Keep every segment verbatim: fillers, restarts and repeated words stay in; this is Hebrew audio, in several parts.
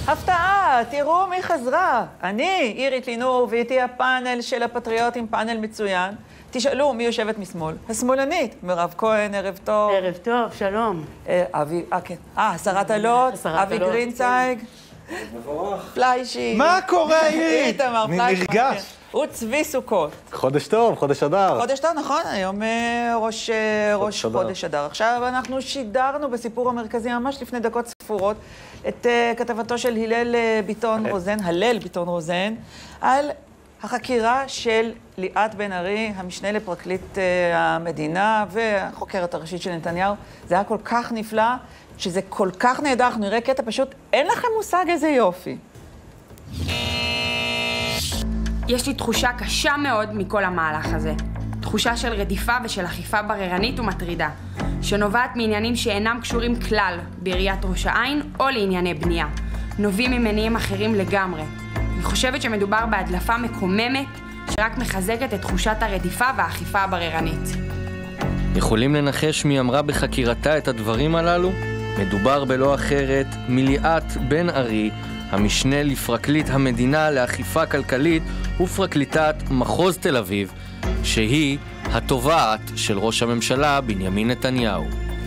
הפתעה, תראו מי חזרה. אני, אירית לינור, ואיתי הפאנל של הפטריוטים, פאנל מצוין. תשאלו מי יושבת משמאל. השמאלנית, מירב כהן, ערב טוב. ערב טוב, שלום. אה, אבי, אה, כן. אה, שרת הלוט, אבי גרינצייג. מבורך. פליישי. מה קורה, אירית? איתמר פליישמן. נרגש. הוא צבי סוכות. חודש טוב, חודש אדר. חודש טוב, נכון, היום ראש, ראש חודש אדר. עכשיו אנחנו שידרנו בסיפור המרכזי ממש לפני דקות ספורות את uh, כתבתו של הלל ביטון רוזן, הלל ביטון רוזן, על החקירה של ליאת בן ארי, המשנה לפרקליט uh, המדינה והחוקרת הראשית של נתניהו. זה היה כל כך נפלא, שזה כל כך נהדר, אנחנו נראה קטע פשוט, אין לכם מושג איזה יופי. יש לי תחושה קשה מאוד מכל המהלך הזה. תחושה של רדיפה ושל אכיפה בררנית ומטרידה, שנובעת מעניינים שאינם קשורים כלל בעיריית ראש העין או לענייני בנייה. נובעים ממניעים אחרים לגמרי. אני חושבת שמדובר בהדלפה מקוממת שרק מחזקת את תחושת הרדיפה והאכיפה הבררנית. יכולים לנחש מי אמרה בחקירתה את הדברים הללו? מדובר בלא אחרת מליאת בן ארי, המשנה לפרקליט המדינה לאכיפה כלכלית ופרקליטת מחוז תל אביב, שהיא התובעת של ראש הממשלה בנימין נתניהו.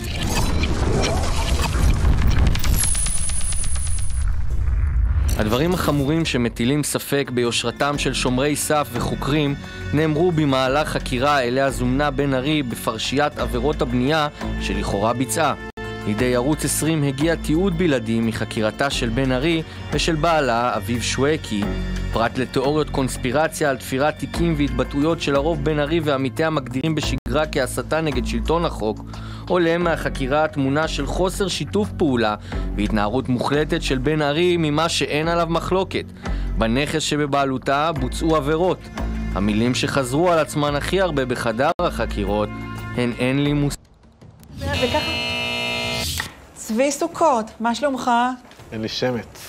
הדברים החמורים שמטילים ספק ביושרתם של שומרי סף וחוקרים נאמרו במהלך חקירה אליה זומנה בן ארי בפרשיית עבירות הבנייה שלכאורה ביצעה. לידי ערוץ עשרים הגיע תיעוד בלעדי מחקירתה של בן ארי ושל בעלה אביב שווקי. פרט לתיאוריות קונספירציה על תפירת תיקים והתבטאויות של הרוב בן ארי ועמיתיה מגדירים בשגרה כהסתה נגד שלטון החוק, עולה מהחקירה תמונה של חוסר שיתוף פעולה והתנערות מוחלטת של בן ארי ממה שאין עליו מחלוקת. בנכס שבבעלותה בוצעו עבירות. המילים שחזרו על עצמן הכי הרבה בחדר החקירות הן אין לי מושג. וככה צבי סוכות, מה שלומך? אין לי שמץ.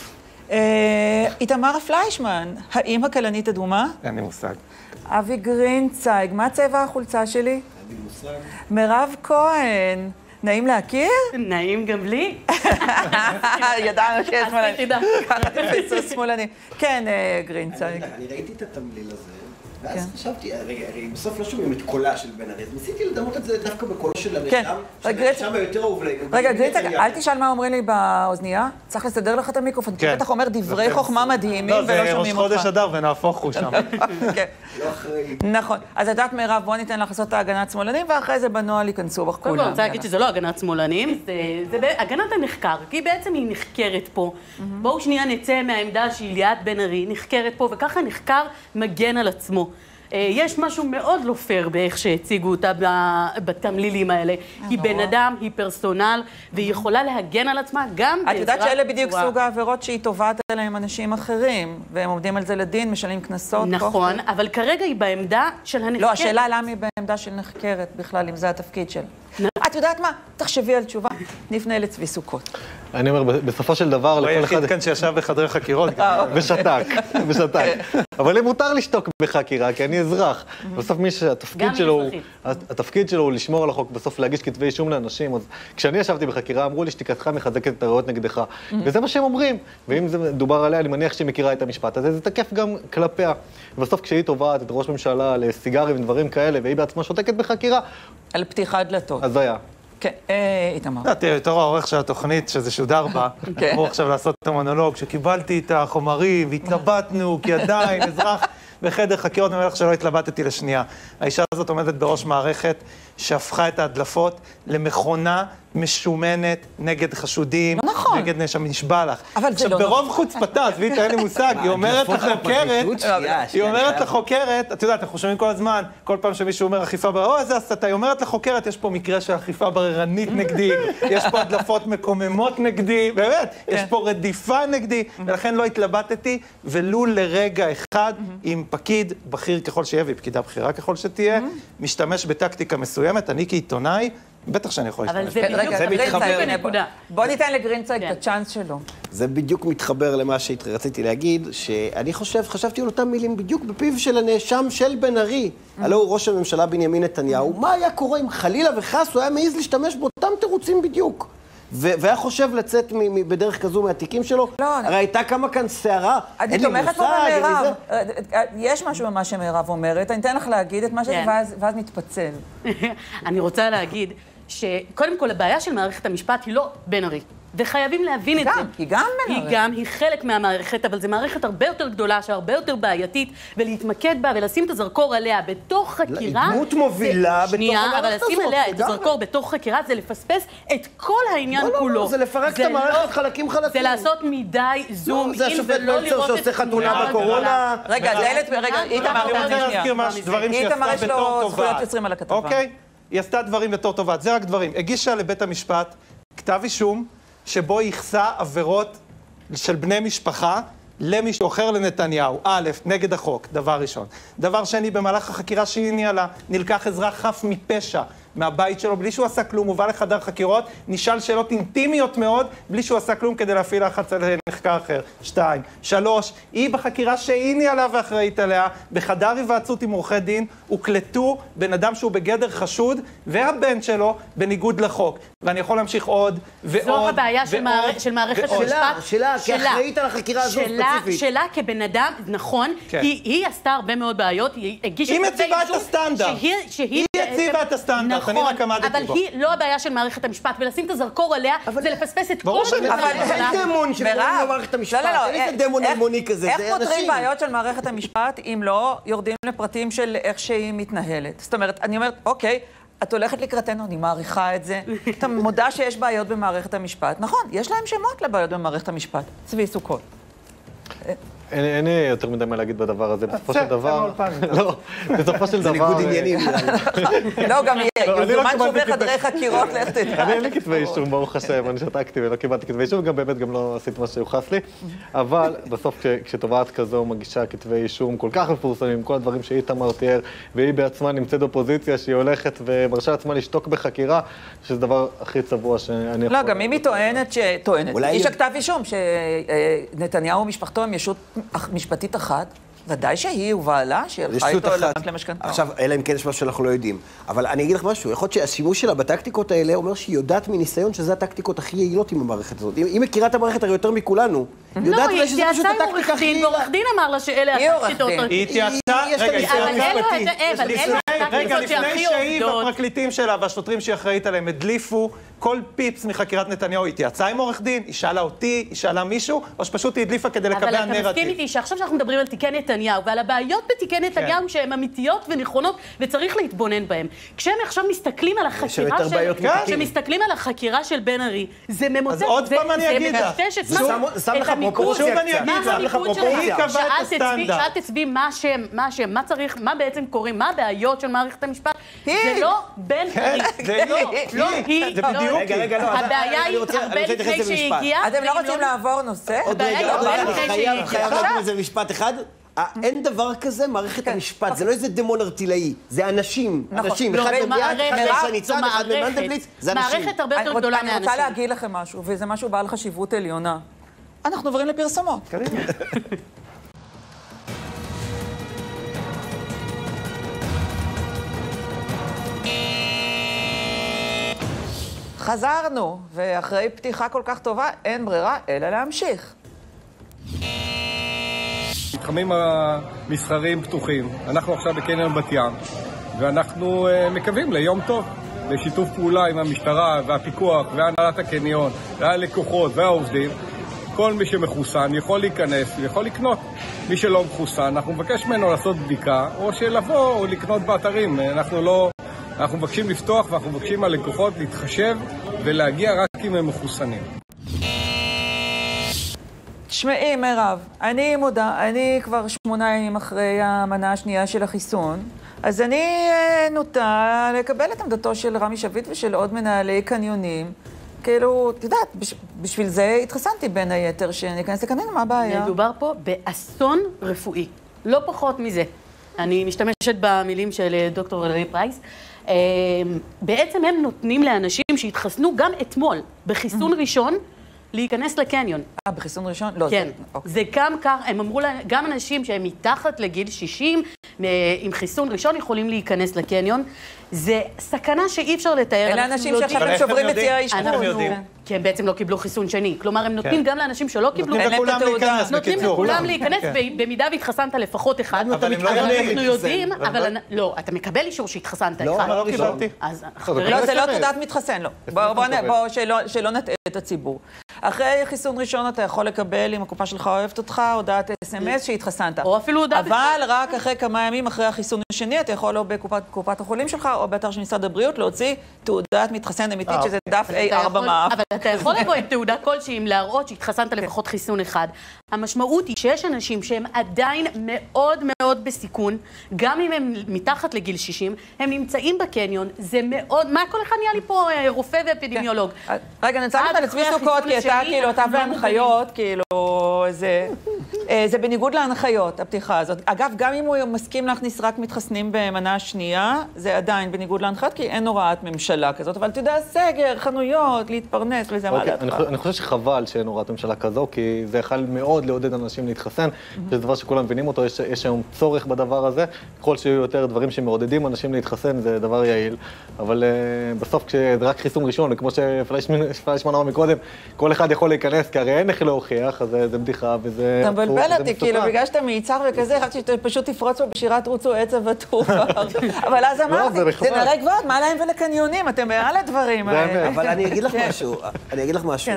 איתמר פליישמן, האם הכלנית אדומה? אין לי מושג. אבי גרינצייג, מה צבע החולצה שלי? אין לי מושג. מירב כהן, נעים להכיר? נעים גם לי. ידענו שיש שמאלני. חידה. ככה תפסו שמאלני. כן, גרינצייג. אני ראיתי את התמליל הזה, ואז חשבתי, הרי בסוף לא שומעים את קולה של בן ארי, אז ניסיתי לדמות את זה דווקא בקול של הנשם, שהנשם היותר אהוב לי. רגע, גרינצייג, אל תשאל מה אומרים לי באוזנייה, צריך לסדר לך את המיקרופון, כי בטח אומר דברי חוכמה מדהימים ולא שומעים אותך. לא, זה ראש חודש אדר ונהפוך הוא שם. לא אחרי. נכון, אז את יודעת מירב, בוא ניתן לך לעשות את ההגנת שמאלנים, ואחרי זה בנוהל ייכנסו בך כולם. אני רוצה להגיד שזה לא הגנת שמאלנים, זה הגנת הנחקר, כי בעצם היא נחקרת פה. בואו שנייה נצא מהעמדה של ליאת בן ארי, נחקרת פה, וככה נחקר מגן על עצמו. יש משהו מאוד לא פייר באיך שהציגו אותה בתמלילים האלה. היא בן אדם, היא פרסונל, והיא יכולה להגן על עצמה גם בעזרת... את יודעת שאלה בדיוק סוג העבירות שהיא תובעת עליהם אנשים אחרים, והם עומדים על זה לדין, משלמים קנסות. נכון, אבל כרגע היא בעמדה של הנחקרת. לא, השאלה למה היא בעמדה של נחקרת בכלל, אם זה התפקיד שלה. את יודעת מה? תחשבי על תשובה, נפנה לצבי סוכות. אני אומר, בסופו של דבר... הוא היחיד כאן שישב בחדרי חקירות. ושתק, ושתק. אבל לי מותר לשתוק בחקירה, כי אני אזרח. בסוף מי שהתפקיד שלו, התפקיד שלו הוא לשמור על החוק, בסוף להגיש כתבי אישום לאנשים. אז כשאני ישבתי בחקירה, אמרו לי שתיקתך מחזקת את הראיות נגדך. וזה מה שהם אומרים. ואם זה דובר עליה, אני מניח שהיא מכירה את המשפט הזה, זה תקף גם כלפיה. ובסוף כשהיא תובעת את ראש ממשלה לסיגרים ודברים כאלה, והיא בעצמה שותקת בחקירה, על פתיחת דלתות. אז היה. כן, איתמר. תראה, יותר העורך של התוכנית, שזה שודר בה, אמור עכשיו לעשות את המונולוג, שקיבלתי את החומרים והתלבטנו, כי עדיין אזרח בחדר חקירות, אני אומר לך שלא התלבטתי לשנייה. האישה הזאת עומדת בראש מערכת שהפכה את ההדלפות למכונה משומנת נגד חשודים, לא נכון. נגד נשם, נשבע לך. אבל זה לא נכון. ברוב חוצפתה, עזבי, אין לי מושג, היא אומרת לחוקרת, היא אומרת לחוקרת, את יודעת, אנחנו שומעים כל הזמן, כל פעם שמישהו אומר אכיפה בררנית, או איזה הסתה, היא אומרת לחוקרת, יש פה מקרה של אכיפה בררנית נגדי, יש פה הדלפות מקוממות נגדי, באמת, יש פה רדיפה נגדי, ולכן לא התלבטתי, ולו לרגע אחד, עם פקיד בכיר ככל שיהיה, והיא פקידה בכירה ככל שתהיה, משתמש בטקטיקה מסוימת, אני כעיתונאי, בטח שאני יכול להשתמש. אבל זה מתחבר לנקודה. בוא ניתן לגרינצייג את הצ'אנס שלו. זה בדיוק מתחבר למה שרציתי להגיד, שאני חושב, חשבתי על אותם מילים בדיוק בפיו של הנאשם של בן ארי, הלא הוא ראש הממשלה בנימין נתניהו, מה היה קורה אם חלילה וחס הוא היה מעז להשתמש באותם תירוצים בדיוק? והיה חושב לצאת בדרך כזו מהתיקים שלו? לא. הרי הייתה כמה כאן שערה, אני תומכת פה במירב. יש משהו במה שמירב אומרת, אני אתן לך להגיד את מה שזה, ואז נתפצל. אני רוצה להגיד שקודם כל הבעיה של מערכת המשפט היא לא בן ארי. וחייבים להבין את זה. היא גם בן ארי. היא גם, היא חלק מהמערכת, אבל זו מערכת הרבה יותר גדולה, שהרבה יותר בעייתית, ולהתמקד בה ולשים את הזרקור עליה בתוך חקירה. דמות מובילה בתוך שנייה, המערכת אבל הזאת. לשים עליה את הזרקור בתוך חקירה זה לפספס את כל העניין לא, כולו. לא, זה לפרק את המערכת חלקים חלקים. זה לעשות מדי זום זה השופט מלצר שעושה חתונה בקורונה. רגע, דיילת, רגע, איתמר, אני רוצה להזכיר דברים שהיא עשתה בתור טובה. אוקיי? היא עשתה דברים בתור טובה. זה רק דברים. הגישה לבית המשפט כתב אישום שבו ייחסה עבירות של בני משפחה למישהו אחר לנתניהו. א', נגד החוק, דבר ראשון. דבר שני, במהלך החקירה שהיא ניהלה, נלקח אזרח חף מפשע מהבית שלו, בלי שהוא עשה כלום, הוא בא לחדר חקירות, נשאל שאלות אינטימיות מאוד, בלי שהוא עשה כלום כדי להפעיל לחץ על נחקר אחר. שתיים. שלוש, היא בחקירה שהיא ניהלה ואחראית עליה, בחדר היוועצות עם עורכי דין, הוקלטו בן אדם שהוא בגדר חשוד, והבן שלו בניגוד לחוק. ואני יכול להמשיך עוד ועוד ועוד. זו הבעיה של מערכת המשפט. שלה, כאחראית על החקירה הזו ספציפית. שלה כבן אדם, נכון, היא עשתה הרבה מאוד בעיות, היא הגישה... היא מציבה את הסטנדרט. היא הציבה את הסטנדרט. נכון, אבל היא לא הבעיה של מערכת המשפט, ולשים את הזרקור עליה זה לפספס את כל אבל אין דמון שקוראים למערכת המשפט, אין איזה דמון אלמוני כזה, איך פותרים בעיות של מערכת המשפט אם לא יורדים לפרטים של איך שהיא מתנהלת? זאת אומרת, אני אומרת, אוקיי, את הולכת לקראתנו, אני מעריכה את זה, אתה מודע שיש בעיות במערכת המשפט. נכון, יש להם שמות לבעיות במערכת המשפט. צבי סוכות. אין לי יותר מדי מה להגיד בדבר הזה, בסופו של דבר... לא, בסופו של דבר... זה ניגוד עניינים. לא, גם יוזמן שוב לחדרי חקירות, לך תדע. אני אין לי כתבי אישום, ברוך השם, אני שתקתי ולא קיבלתי כתבי אישום, גם באמת גם לא עשיתי מה שיוחס לי, אבל בסוף כשתובעת כזו מגישה כתבי אישום כל כך מפורסמים, כל הדברים שאיתמר תיאר, והיא בעצמה נמצאת בפוזיציה שהיא הולכת ומרשה לעצמה לשתוק בחקירה, שזה דבר הכי צבוע שאני יכול... לא, גם אם היא טוענת, טוענת, יש כתב אישום שנתניהו ומשפחתו הם ישות משפטית אחת, ודאי שהיא ובעלה, שהלכה איתו לבנק למשכנתאות. עכשיו, אלא אם כן יש משהו שאנחנו לא יודעים. אבל אני אגיד לך משהו, יכול להיות שהשימוש שלה בטקטיקות האלה אומר שהיא יודעת מניסיון שזה הטקטיקות הכי יעילות עם המערכת הזאת. היא מכירה את המערכת הרי יותר מכולנו. לא, היא התייעצה עם עורך דין, ועורך דין אמר לה שאלה הטקטיקות. היא התייעצה, רגע, היא רגע, לפני שהיא והפרקליטים שלה והשוטרים שהיא אחראית עליהם הדליפו כל פיפס מחקירת נתניהו, היא התייעצה עם עורך דין, היא שאלה אותי, היא שאלה מישהו, או שפשוט היא הדליפה כדי לקבל נרטיב. אבל אתה מסכים איתי שעכשיו שאנחנו מדברים על תיקי נתניהו, ועל הבעיות בתיקי נתניהו שהן אמיתיות ונכונות, וצריך להתבונן בהן. כשהם עכשיו מסתכלים על החקירה של... כשמסתכלים על החקירה של בן ארי, זה ממוצע... אז עוד פעם אני אגיד לך. שם לך פרופורציה קצת. שם לך פרופורציה. שאלת צבי מה השם, מה השם, מה צריך, מה בעצם קוראים, מה הבעיות של מערכת המשפט? זה לא בן ארי. זה לא היא. רגע, רגע, לא. הבעיה היא הרבה לפני שהיא הגיעה. אתם לא רוצים לעבור נושא? עוד רגע, עוד רגע, אני חייב להגיד איזה משפט אחד. אין דבר כזה מערכת המשפט, זה לא איזה דמון ארטילאי, זה אנשים, אנשים, אחד מביאת, אחד מהשניצן, אחד ממנדלבליט, זה אנשים. מערכת הרבה יותר גדולה מאנשים. אני רוצה להגיד לכם משהו, וזה משהו בעל חשיבות עליונה. אנחנו עוברים לפרסומות. חזרנו, ואחרי פתיחה כל כך טובה, אין ברירה אלא להמשיך. מתחמים המסחריים פתוחים. אנחנו עכשיו בקניון בת ים, ואנחנו uh, מקווים ליום טוב, לשיתוף פעולה עם המשטרה והפיקוח והנהלת הקניון, והלקוחות והעובדים. כל מי שמחוסן יכול להיכנס ויכול לקנות. מי שלא מחוסן, אנחנו מבקש ממנו לעשות בדיקה, או שלבוא או לקנות באתרים. אנחנו לא... אנחנו מבקשים לפתוח ואנחנו מבקשים מהלקוחות להתחשב ולהגיע רק אם הם מחוסנים. תשמעי, מירב, אני מודה, אני כבר שמונה ימים אחרי המנה השנייה של החיסון, אז אני נוטה לקבל את עמדתו של רמי שביט ושל עוד מנהלי קניונים. כאילו, את יודעת, בש, בשביל זה התחסנתי בין היתר, שניכנס לקניון, מה הבעיה? מדובר פה באסון רפואי, לא פחות מזה. אני משתמשת במילים של דוקטור אלרעי פרייס. בעצם הם נותנים לאנשים שהתחסנו גם אתמול, בחיסון ראשון, להיכנס לקניון. אה, בחיסון ראשון? לא, כן. זה גם כך, הם אמרו להם, גם אנשים שהם מתחת לגיל שישים, עם חיסון ראשון יכולים להיכנס לקניון. זה סכנה שאי אפשר לתאר. אלה אנשים שאחר כך שוברים את ציר האשפוז. כי הם בעצם לא קיבלו חיסון שני. כלומר, הם נותנים גם לאנשים שלא קיבלו... נותנים לכולם להיכנס, נותנים לכולם להיכנס, במידה והתחסנת לפחות אחד. אבל הם לא יכולים אנחנו יודעים, אבל לא, אתה מקבל אישור שהתחסנת אחד. לא, לא קיבלתי. לא, זה לא תעודת מתחסן, לא. בואו, שלא נטעה את הציבור. אחרי חיסון ראשון אתה יכול לקבל, אם הקופה שלך אוהבת אותך, הודעת אס אם אס שהתחסנת. או אפילו הודעת... אבל רק אחרי כמה ימים אחרי החיסון השני, אתה יכול או בקופת החולים שלך, או באתר של משרד הבריאות, להוציא תעודת מתחסן אמיתית, שזה דף איי ארבע מאף. אבל אתה יכול לבוא עם תעודה כלשהי, אם להראות שהתחסנת לפחות חיסון אחד. המשמעות היא שיש אנשים שהם עדיין מאוד מאוד בסיכון, גם אם הם מתחת לגיל שישים, הם נמצאים בקניון, זה מאוד... מה כל אחד נהיה לי פה רופא ואפידמיולוג? רגע, נצא לך לצבי סוכות, כי אתה כאילו, אתה והנחיות, כאילו, זה... זה בניגוד להנחיות, הפתיחה הזאת. אגב, גם אם הוא מסכים להכניס רק מתחסנים במנה השנייה, זה עדיין בניגוד להנחיות, כי אין הוראת ממשלה כזאת, אבל אתה יודע, סגר, חנויות, להתפרנס, וזה מה דעתך. אני חושב שחבל שאין הוראת ממשלה כזו, כי זה יכול מאוד לעודד אנשים להתחסן, זה דבר שכולם מבינים אותו, יש היום צורך בדבר הזה, ככל שיהיו יותר דברים שמעודדים אנשים להתחסן, זה דבר יעיל, אבל בסוף כשזה רק חיסון ראשון, וכמו שפליישמן אמר מקודם, כל אחד יכול להיכנס, כי הרי אין איך להוכיח, אז זה בדיחה וזה... אתה מבלבל אותי, כאילו, בגלל שאתה מיצר וכזה, חשבתי שאתה פשוט תפרוץ פה בשירת רוצו עצב וטובר. אבל אז אמרתי, זה נראה גבוהות, מה להם ולקניונים? אתם מעל הדברים האלה. אבל אני אגיד לך משהו, אני אגיד לך משהו.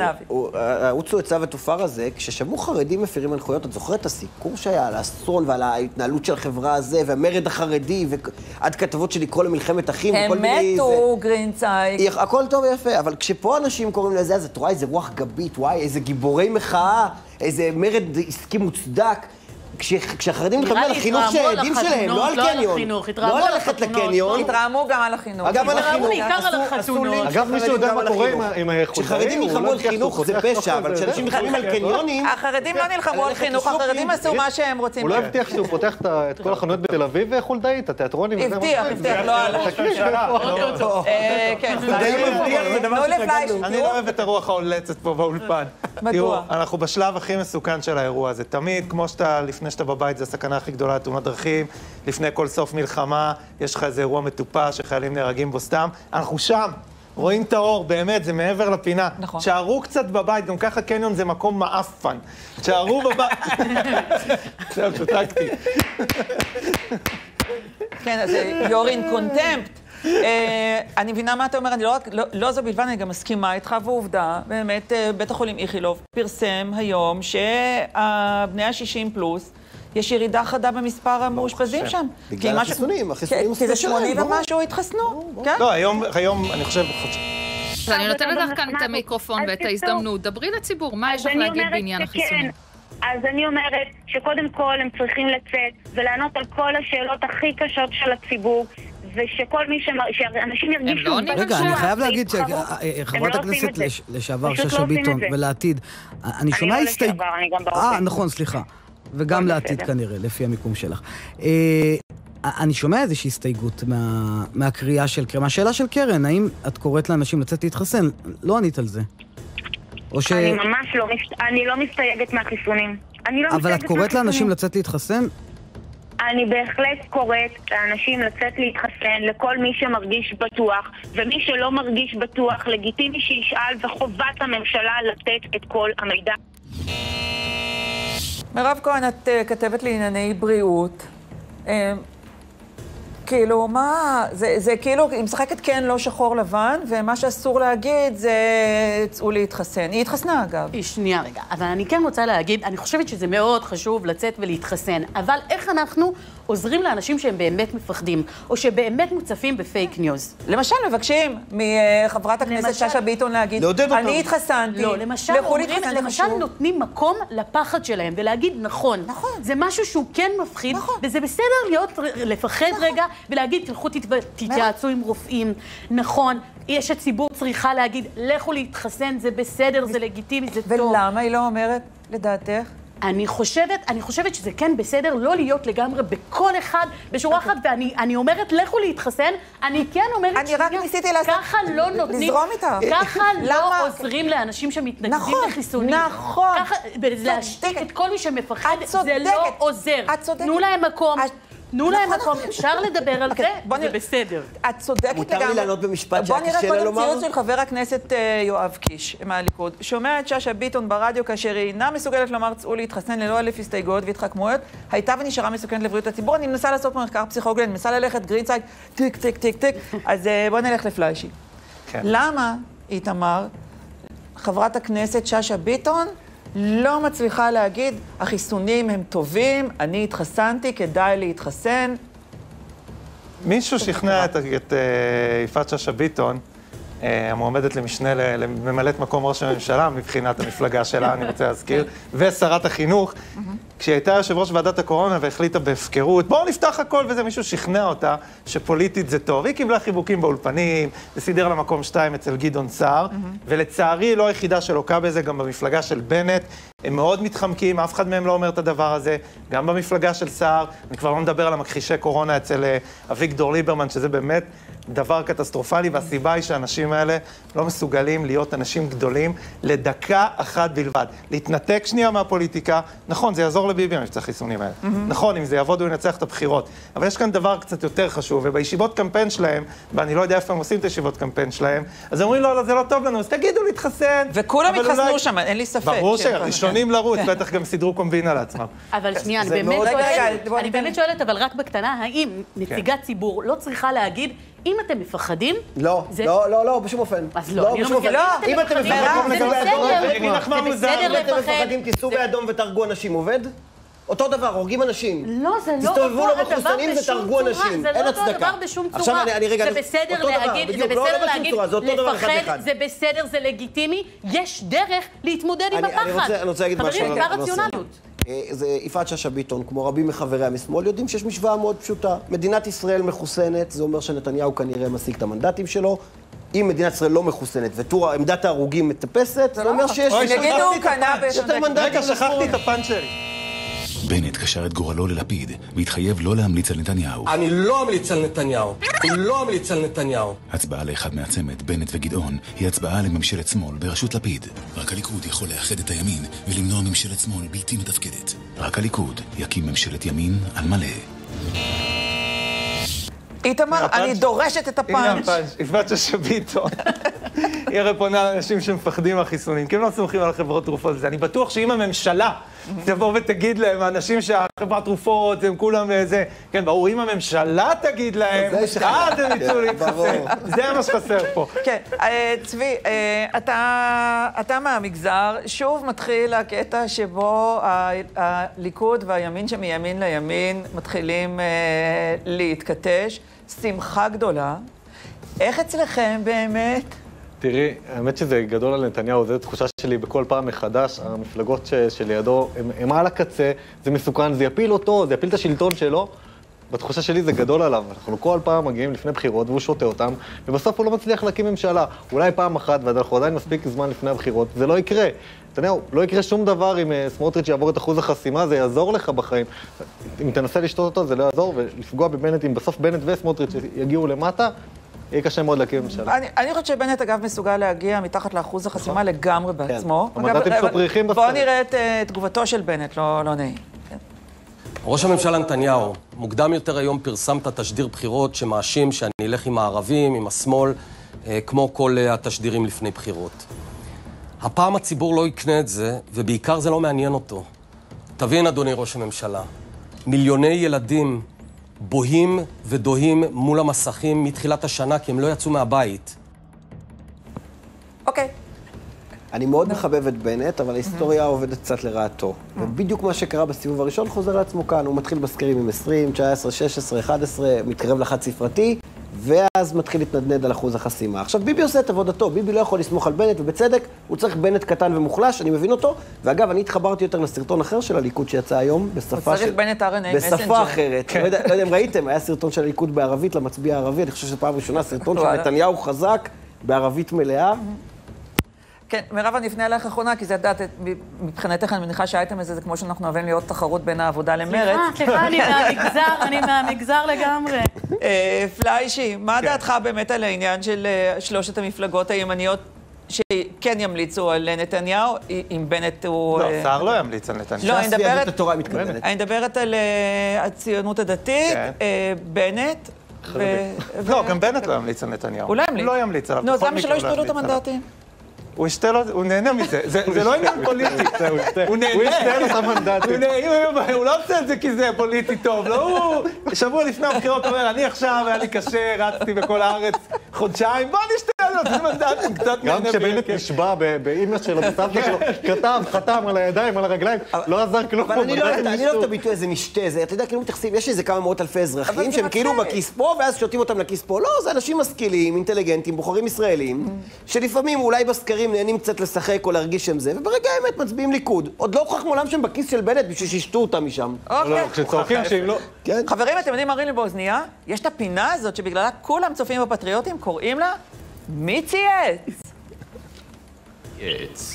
רוצו עצב וטופר הזה, כששמעו חרדים מפירים הנחיות, את זוכרת את הסיקור שהיה על האסון ועל ההתנהלות של החברה הזה, והמרד החרדי, ועד כתבות של לקרוא למלחמת אחים וכל מיני... הם מתו, גרינצייק. הכל טוב ויפה, אבל כשפה אנשים קוראים לזה, אז את רואה איזה רוח גבית, וואי, איזה גיבורי מחאה, איזה מרד עסקי מוצדק. כשהחרדים נלחמים על החינוך שהעדים שלהם, לא על קניון. לא על ללכת לקניון. התרעמו גם על החינוך. גם על החינוך. בעיקר על החתונות. אגב, מישהו יודע מה קורה עם החולדאים? כשחרדים נלחמו על חינוך זה פשע, אבל כשאנשים נלחמים על קניונים... החרדים לא נלחמו על חינוך, החרדים עשו מה שהם רוצים. הוא לא הבטיח שהוא פותח את כל החנויות בתל אביב וחולדאי, את התיאטרונים. הבטיח, הבטיח, לא על... אני לא אוהב את הרוח ההולצת פה באולפן. תראו, אנחנו בשלב הכי מסוכן של האירוע הזה. תמיד, כמו שאתה, לפני שאתה בבית, זה הסכנה הכי גדולה לתאונות דרכים. לפני כל סוף מלחמה, יש לך איזה אירוע מטופש שחיילים נהרגים בו סתם. אנחנו שם, רואים את האור, באמת, זה מעבר לפינה. נכון. שערו קצת בבית, גם ככה קניון זה מקום מאפן. שערו בבית... זהו, שותקתי. כן, אז you're in contempt. אני מבינה מה אתה אומר, אני לא זו בלבד, אני גם מסכימה איתך, ועובדה, באמת, בית החולים איכילוב פרסם היום שהבני ה-שישים פלוס, יש ירידה חדה במספר המאושפזים שם. בגלל החיסונים, החיסונים כי זה שמונים ומשהו התחסנו, כן? לא, היום, אני חושב... אני נותנת לך כאן את המיקרופון ואת ההזדמנות. דברי לציבור, מה יש לך להגיד בעניין החיסונים? אז אני אומרת שקודם כל הם צריכים לצאת ולענות על כל השאלות הכי קשות של הציבור, ושכל מי שאנשים ירגישו... רגע, אני חייב להגיד שחברת הכנסת לשעבר שאשא ביטון ולעתיד, אני שומע הסתייגות... אה, נכון, סליחה. וגם לעתיד כנראה, לפי המיקום שלך. אני שומע איזושהי הסתייגות מהקריאה של קרן, מהשאלה של קרן, האם את קוראת לאנשים לצאת להתחסן? לא ענית על זה. אני ממש לא, אני לא מסתייגת מהחיסונים. אבל את קוראת לאנשים לצאת להתחסן? אני בהחלט קוראת לאנשים לצאת להתחסן, לכל מי שמרגיש בטוח, ומי שלא מרגיש בטוח, לגיטימי שישאל, וחובת הממשלה לתת את כל המידע. מירב כהן, את כתבת לענייני בריאות. כאילו, מה... זה, זה כאילו, היא משחקת כן, לא שחור לבן, ומה שאסור להגיד זה צאו להתחסן. היא התחסנה, אגב. שנייה רגע, אבל אני כן רוצה להגיד, אני חושבת שזה מאוד חשוב לצאת ולהתחסן, אבל איך אנחנו עוזרים לאנשים שהם באמת מפחדים, או שבאמת מוצפים בפייק ניוז? למשל, מבקשים מחברת הכנסת שאשא ביטון להגיד, אני התחסנתי, לא, למשל, אומרים, למשל נותנים מקום לפחד שלהם, ולהגיד, נכון, נכון. זה משהו שהוא כן מפחיד, נכון. וזה בסדר להיות, לפחד נכון. רגע, ולהגיד, תלכו תתייעצו עם רופאים, נכון, יש הציבור צריכה להגיד, לכו להתחסן, זה בסדר, זה לגיטימי, זה טוב. ולמה היא לא אומרת, לדעתך? אני חושבת, אני חושבת שזה כן בסדר לא להיות לגמרי בכל אחד, בשורה אחת, ואני אני אומרת, לכו להתחסן, אני כן אומרת, אני רק ניסיתי לעשות, ככה לא נותנים, לזרום איתה. ככה לא עוזרים לאנשים שמתנגדים לחיסונים. נכון, ככה, להשתיק את כל מי שמפחד, זה לא עוזר. תנו להם מקום. תנו להם מקום, אפשר לדבר על זה, זה בסדר. את צודקת לגמרי. מותר לי לענות במשפט שהיה קשה לה לומר? בוא נראה קודם ציוץ של חבר הכנסת יואב קיש מהליכוד. שומע את שאשא ביטון ברדיו כאשר היא אינה מסוגלת לומר צאו להתחסן ללא אלף הסתייגויות והתחכמויות, הייתה ונשארה מסוכנת לבריאות הציבור. אני מנסה לעשות מחקר פסיכולוגי, אני מנסה ללכת גרינסייד, טיק, טיק, טיק, טיק. אז בוא נלך לפליישי. למה, איתמר, חברת הכנסת שאשא ביטון לא מצליחה להגיד, החיסונים הם טובים, אני התחסנתי, כדאי להתחסן? מישהו שכנע את, את uh, יפעת שאשא ביטון, uh, המועמדת למשנה לממלאת מקום ראש הממשלה, מבחינת המפלגה שלה, אני רוצה להזכיר, ושרת החינוך, כשהיא הייתה יושב ראש ועדת הקורונה והחליטה בהפקרות, בואו נפתח הכל, וזה מישהו שכנע אותה שפוליטית זה טוב. היא קיבלה חיבוקים באולפנים, וסידר למקום שתיים אצל גדעון סער, ולצערי היא לא היחידה שלוקה בזה, גם במפלגה של בנט, הם מאוד מתחמקים, אף אחד מהם לא אומר את הדבר הזה, גם במפלגה של סער, אני כבר לא מדבר על המכחישי קורונה אצל אביגדור ליברמן, שזה באמת דבר קטסטרופלי, והסיבה היא שהאנשים האלה לא מסוגלים להיות אנשים גדולים לדקה אחת בלבד. להתנתק שנייה מהפוליטיקה, נכון, זה יעזור לביבי המבצע החיסונים האלה. Mm-hmm. נכון, אם זה יעבוד הוא ינצח את הבחירות. אבל יש כאן דבר קצת יותר חשוב, ובישיבות קמפיין שלהם, ואני לא יודע איפה הם עושים את הישיבות קמפיין שלהם, אז הם אומרים, לא, לא, זה לא טוב לנו, אז תגידו להתחסן. וכולם התחסנו אולי... שם, אין לי ספק. ברור שהראשונים לרוץ, בטח גם סידרו קומבינה לעצמם. אבל שנייה, אני באמת שואלת, אני באמת שואלת, אבל רק בקטנה, האם נציגת ציבור לא צריכה להגיד, אם אתם מפחדים... לא, לא, לא, לא, בשום אופן. אז לא, אני לא מפחדים. אם אתם מפחדים, תיסעו באדום ותרגו אנשים, עובד? אותו דבר, הורגים אנשים. לא, זה לא אותו הדבר בשום צורה. זה לא אותו הדבר בשום צורה. זה בסדר להגיד, זה בסדר להגיד, לפחד, זה בסדר, זה לגיטימי. יש דרך להתמודד עם הפחד. חברים, כבר רציונליות. יפעת שאשא ביטון, כמו רבים מחבריה משמאל, יודעים שיש משוואה מאוד פשוטה. מדינת ישראל מחוסנת, זה אומר שנתניהו כנראה משיג את המנדטים שלו. אם מדינת ישראל לא מחוסנת ועמדת ההרוגים מטפסת, זה אומר שיש יותר מנדטים. רגע, שכחתי את הפאנץ' שלי. בנט קשר את גורלו ללפיד, והתחייב לא להמליץ על נתניהו. אני לא אמליץ על נתניהו. אני לא אמליץ על נתניהו. הצבעה לאחד מהצמד, בנט וגדעון, היא הצבעה לממשלת שמאל בראשות לפיד. רק הליכוד יכול לאחד את הימין ולמנוע ממשלת שמאל בלתי מתפקדת. רק הליכוד יקים ממשלת ימין על מלא. איתמר, אני דורשת את הפאנץ'. הנה הפאנץ', יפעת שאשא ביטון. היא הרי פונה לאנשים שמפחדים מהחיסונים, כי הם לא סומכים על חברות תרופות וזה. אני בטוח שאם הממשלה תבוא ותגיד להם, האנשים שהחברת תרופות, הם כולם זה, כן, ברור, אם הממשלה תגיד להם, אז הם יצאו להתחסן. זה מה שחסר פה. כן, צבי, אתה מהמגזר, שוב מתחיל הקטע שבו הליכוד והימין שמימין לימין מתחילים להתכתש. שמחה גדולה. איך אצלכם באמת? תראי, האמת שזה גדול על נתניהו, זו תחושה שלי בכל פעם מחדש, המפלגות ש, שלידו, הם, הם על הקצה, זה מסוכן, זה יפיל אותו, זה יפיל את השלטון שלו. בתחושה שלי זה גדול עליו, אנחנו כל פעם מגיעים לפני בחירות והוא שותה אותם, ובסוף הוא לא מצליח להקים ממשלה. אולי פעם אחת, ואנחנו עדיין מספיק זמן לפני הבחירות, זה לא יקרה. נתניהו, לא יקרה שום דבר אם סמוטריץ' יעבור את אחוז החסימה, זה יעזור לך בחיים. אם תנסה לשתות אותו, זה לא יעזור, ולפגוע בבנט, אם בסוף בנט וסמוטריץ' יגיעו למטה, יהיה קשה מאוד להקים ממשלה. אני, אני חושבת שבנט, אגב, מסוגל להגיע מתחת לאחוז החסימה לגמרי בעצמו. כן. המנדטים שלו פריחים בסוף. בואו נראה את תגובתו של בנט, לא, לא נעים. כן. ראש הממשלה נתניהו, מוקדם יותר היום פרסמת תשדיר בחירות שמאשים שאני אלך עם הערבים, עם השמאל, כמו כל התשדירים לפני בחירות. הפעם הציבור לא יקנה את זה, ובעיקר זה לא מעניין אותו. תבין, אדוני ראש הממשלה, מיליוני ילדים בוהים ודוהים מול המסכים מתחילת השנה, כי הם לא יצאו מהבית. אוקיי. אני מאוד מחבב את בנט, אבל ההיסטוריה עובדת קצת לרעתו. ובדיוק מה שקרה בסיבוב הראשון חוזר לעצמו כאן. הוא מתחיל בסקרים עם עשרים, תשע עשרה, שש עשרה, אחת עשרה, מתקרב לחד ספרתי, ואז מתחיל להתנדנד על אחוז החסימה. עכשיו, ביבי עושה את עבודתו, ביבי לא יכול לסמוך על בנט, ובצדק, הוא צריך בנט קטן ומוחלש, אני מבין אותו. ואגב, אני התחברתי יותר לסרטון אחר של הליכוד שיצא היום, בשפה של... בשפה אחרת. לא יודע אם ראיתם, היה סרטון של הליכוד בערבית למצביע הערבי, אני חושב שזו פעם ראשונה, סרטון של נתניהו חזק, בערבית מלאה. כן, מירב, אני אפנה אליך אחרונה, כי זה יודעת, מבחינתך אני מניחה שהאייטם הזה, זה כמו שאנחנו אוהבים להיות תחרות בין העבודה למרץ. סליחה, סליחה, אני מהמגזר, אני מהמגזר לגמרי. פליישי, מה דעתך באמת על העניין של שלושת המפלגות הימניות שכן ימליצו על נתניהו, אם בנט הוא... לא, שר לא ימליץ על נתניהו. לא, אני מדברת... התורה מתכוונת. אני מדברת על הציונות הדתית, בנט, לא, גם בנט לא ימליץ על נתניהו. הוא לא ימליץ. הוא לא ימליץ עליו. נו, אז למה שלא ישתו לו את המנדטים? הוא ישתה לו, הוא נהנה מזה, זה לא עניין פוליטי. הוא נהנה. הוא ישתה לו את המנדטים. הוא לא עושה את זה כי זה פוליטי טוב, לא הוא... שבוע לפני הבחירות אומר, אני עכשיו, היה לי קשה, רצתי בכל הארץ חודשיים, בוא נשתה לו את המנדטים, קצת נהנה. גם כשבנט נשבע באמא שלו, בסבתא שלו, כתב, חתם על הידיים, על הרגליים, לא עזר כלום. אבל אני לא אוהב את הביטוי הזה משתה, אתה יודע, כאילו מתייחסים, יש איזה כמה מאות אלפי אזרחים שהם כאילו בכיס פה, ואז שותים אותם לכיס פה. לא, זה אנשים משכילים, אינטליגנטים, בוחרים ישראלים, שלפעמים אולי בסקרים נהנים קצת לשחק או להרגיש שם זה, וברגע האמת מצביעים ליכוד. עוד לא הוכח מעולם שהם בכיס של בנט בשביל שישתו אותם משם. אוקיי. כשצורכים שהם לא... חברים, אתם יודעים, מראים לי באוזנייה, יש את הפינה הזאת שבגללה כולם צופים בפטריוטים, קוראים לה מי צייץ. צייץ.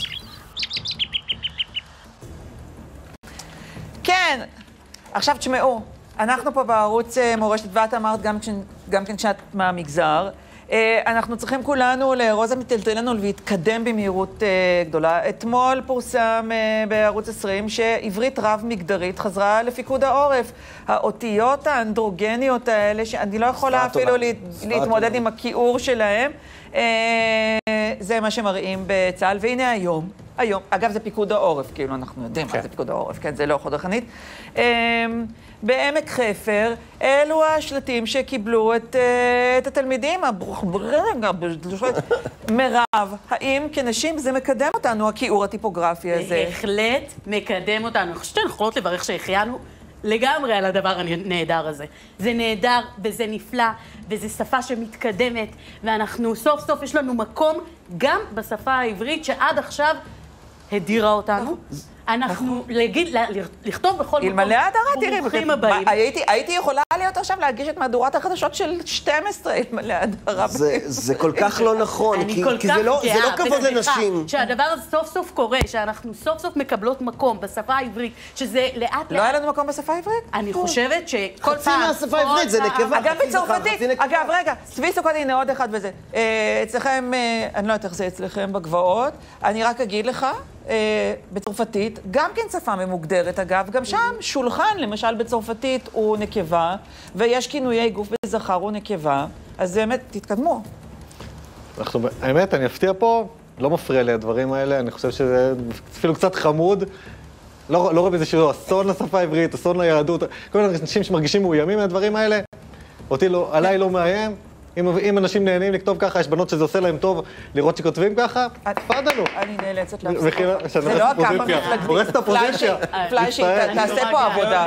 כן, עכשיו תשמעו, אנחנו פה בערוץ מורשת, ואת אמרת גם כן שאת מהמגזר, אנחנו צריכים כולנו לארוז מטלטלנו ולהתקדם במהירות גדולה. אתמול פורסם בערוץ עשרים שעברית רב-מגדרית חזרה לפיקוד העורף. האותיות האנדרוגניות האלה, שאני לא יכולה אפילו להתמודד עם הכיעור שלהם, זה מה שמראים בצה"ל. והנה היום, היום, אגב זה פיקוד העורף, כאילו אנחנו יודעים מה זה פיקוד העורף, כן, זה לא חוד החנית. בעמק חפר, אלו השלטים שקיבלו את, את התלמידים. מירב, האם כנשים זה מקדם אותנו, הכיעור הטיפוגרפי הזה? בהחלט מקדם אותנו. אני חושבת שאנחנו יכולות לברך שהחיינו לגמרי על הדבר הנהדר הזה. זה נהדר וזה נפלא, וזו שפה שמתקדמת, ואנחנו סוף סוף יש לנו מקום גם בשפה העברית שעד עכשיו הדירה אותנו. אנחנו להגיד, לכתוב בכל מקום, ברוכים הבאים. הייתי יכולה להיות עכשיו להגיש את מהדורת החדשות של שתים עשרה, אלמלא הדרה. זה כל כך לא נכון, כי זה לא כבוד לנשים. שהדבר הזה סוף סוף קורה, שאנחנו סוף סוף מקבלות מקום בשפה העברית, שזה לאט לאט... לא היה לנו מקום בשפה העברית? אני חושבת שכל פעם... חצי מהשפה העברית זה נקבה. אגב, בצרפתית, אגב, רגע, צבי סוכות, הנה עוד אחד וזה. אצלכם, אני לא יודעת איך זה אצלכם בגבעות, אני רק אגיד לך, בצרפתית, גם כן שפה ממוגדרת, אגב, גם שם שולחן, למשל בצרפתית, הוא נקבה, ויש כינויי גוף בזכר ונקבה, אז באמת, תתקדמו. האמת, אני אפתיע פה, לא מפריע לי הדברים האלה, אני חושב שזה אפילו קצת חמוד, לא, לא רואה בזה שהוא אסון לשפה העברית, אסון ליהדות, כל מיני אנשים שמרגישים מאוימים מהדברים האלה, אותי לא, עליי לא מאיים. אם, אם אנשים נהנים לכתוב ככה, יש בנות שזה עושה להם טוב לראות שכותבים ככה, פאדלו. אני נאלצת להפסיק. זה לא הקאפה מפלגתי. הורס את הפוזיציה. פליישי, תעשה פה עבודה.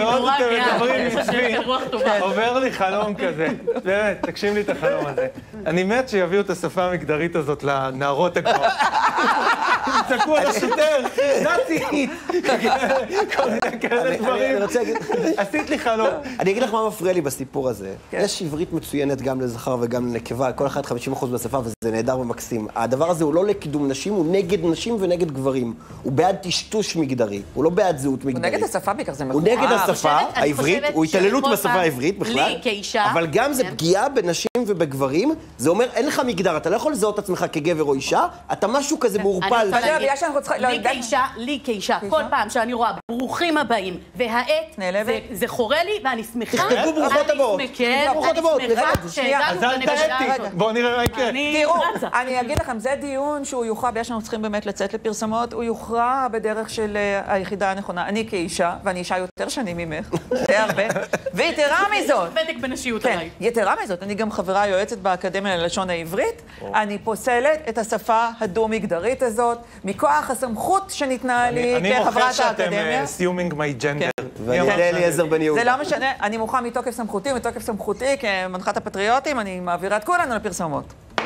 עובר לי חלום כזה. באמת, תקשיב לי את החלום הזה. אני מת שיביאו את השפה המגדרית הזאת לנערות הגבוהות. צעקו על השוטר, נאצית. כל מיני כאלה דברים. עשית לי חלום. אני אגיד לך מה מפריע לי בסיפור הזה. יש עברית מצוינת גם לזכר וגם לנקבה, כל אחד חמישים אחוז בשפה, וזה נהדר ומקסים. הדבר הזה הוא לא לקידום נשים, הוא נגד נשים ונגד גברים. הוא בעד טשטוש מגדרי, הוא לא בעד זהות מגדרית. הוא נגד השפה בעיקר, זה מכוער. הוא נגד השפה העברית, הוא התעללות בשפה העברית בכלל. לי כאישה. אבל גם זה פגיעה בנשים ובגברים, זה אומר, אין לך מגדר, אתה לא יכול לזהות את עצמך כגבר או אישה, אתה משהו כזה מעורפל. לי כאישה, כל פעם שאני רואה ברוכים הבאים, והעט, זה חורה לי, ואני שמחה. תכתבו ברוכות הבאות. ברוכות הבאות. אז אל תעטי. בואו נראה מה יקרה. תראו, אני אגיד לכם, זה דיון שהוא יוכרע, בגלל שאנחנו צריכים באמת לצאת לפרסמות, הוא יוכרע בדרך של היחידה הנכונה. אני כאישה, ואני אישה יותר שנים ממך, זה הרבה, ויתרה מזאת. ותק בנשיות עליי. יתרה מזאת, אני גם חברה יועצת באקדמיה ללשון העברית, אני פוסלת את השפה הדו-מגדרית הזאת, מכוח הסמכות שניתנה לי כחברת האקדמיה. אני מוכר שאתם assuming my gender. ואני אליעזר בן יהודה. זה לא משנה, אני מוכן מתוקף סמכותי, מתוקף סמכותי כמנחת הפטריוטים, אני מעבירה את כולנו לפרסומות.